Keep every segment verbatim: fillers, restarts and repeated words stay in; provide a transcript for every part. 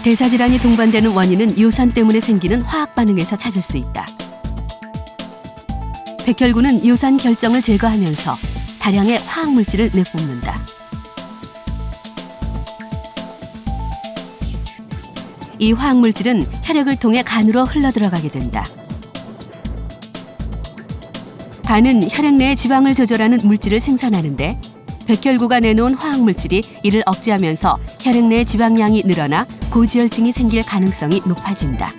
대사질환이 동반되는 원인은 요산 때문에 생기는 화학 반응에서 찾을 수 있다. 백혈구는 요산 결정을 제거하면서 다량의 화학 물질을 내뿜는다. 이 화학 물질은 혈액을 통해 간으로 흘러들어가게 된다. 간은 혈액 내의 지방을 조절하는 물질을 생산하는데 백혈구가 내놓은 화학 물질이 이를 억제하면서 혈액 내의 지방량이 늘어나 고지혈증이 생길 가능성이 높아진다.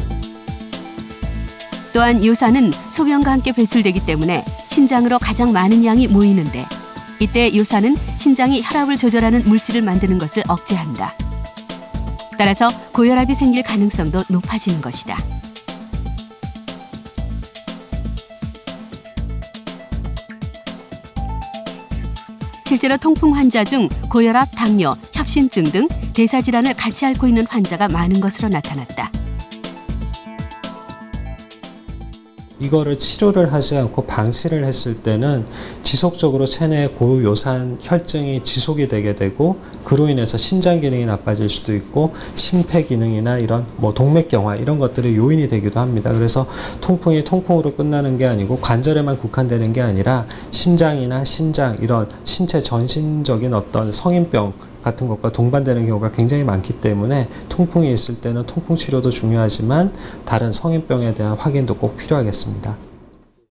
또한 요산은 소변과 함께 배출되기 때문에 신장으로 가장 많은 양이 모이는데 이때 요산은 신장이 혈압을 조절하는 물질을 만드는 것을 억제한다. 따라서 고혈압이 생길 가능성도 높아지는 것이다. 실제로 통풍 환자 중 고혈압, 당뇨, 협심증 등 대사질환을 같이 앓고 있는 환자가 많은 것으로 나타났다. 이거를 치료를 하지 않고 방치를 했을 때는 지속적으로 체내에 고요산 혈증이 지속이 되게 되고 그로 인해서 신장 기능이 나빠질 수도 있고 심폐 기능이나 이런 뭐 동맥경화 이런 것들이 요인이 되기도 합니다. 그래서 통풍이 통풍으로 끝나는 게 아니고 관절에만 국한되는 게 아니라 심장이나 신장 이런 신체 전신적인 어떤 성인병 같은 것과 동반되는 경우가 굉장히 많기 때문에 통풍이 있을 때는 통풍 치료도 중요하지만 다른 성인병에 대한 확인도 꼭 필요하겠습니다.